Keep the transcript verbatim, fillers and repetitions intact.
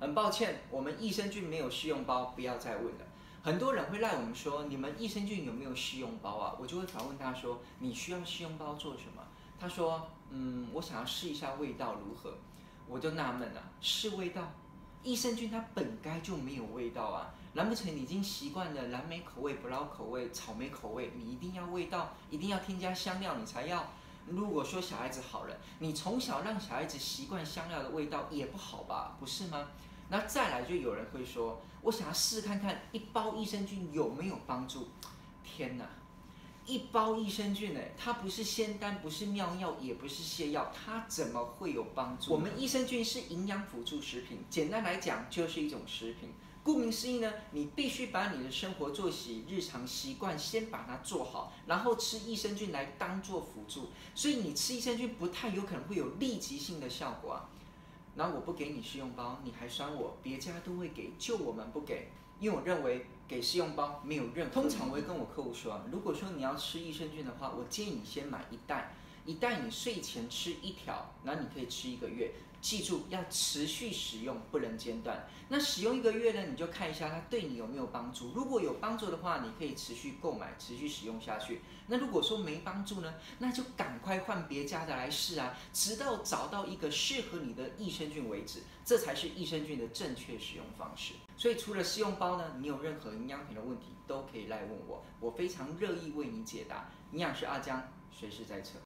很抱歉，我们益生菌没有试用包，不要再问了。很多人会赖我们说，你们益生菌有没有试用包啊？我就会反问他说，你需要试用包做什么？他说，嗯，我想要试一下味道如何。我就纳闷了，试味道？益生菌它本该就没有味道啊，难不成你已经习惯了蓝莓口味、不老口味、草莓口味，你一定要味道，一定要添加香料你才要？如果说小孩子好了，你从小让小孩子习惯香料的味道也不好吧，不是吗？那再来就有人会说，我想要试看看一包益生菌有没有帮助。天哪，一包益生菌哎，它不是仙丹，不是妙药，也不是泻药，它怎么会有帮助？我们益生菌是营养辅助食品，简单来讲就是一种食品。顾名思义呢，你必须把你的生活作息、日常习惯先把它做好，然后吃益生菌来当做辅助。所以你吃益生菌不太有可能会有立即性的效果啊。然后我不给你试用包，你还酸我，别家都会给，就我们不给，因为我认为给试用包没有任何。通常我会跟我客户说啊，如果说你要吃益生菌的话，我建议你先买一袋，一袋你睡前吃一条，然后你可以吃一个月。记住要持续使用，不能间断。那使用一个月呢，你就看一下它对你有没有帮助。如果有帮助的话，你可以持续购买，持续使用下去。那如果说没帮助呢，那就赶快换别家的来试啊，直到找到一个适合你的益生菌为止。这才是益生菌的正确使用方式。所以除了试用包呢，你有任何营养品的问题都可以来问我，我非常乐意为你解答。营养师阿江，随时在侧。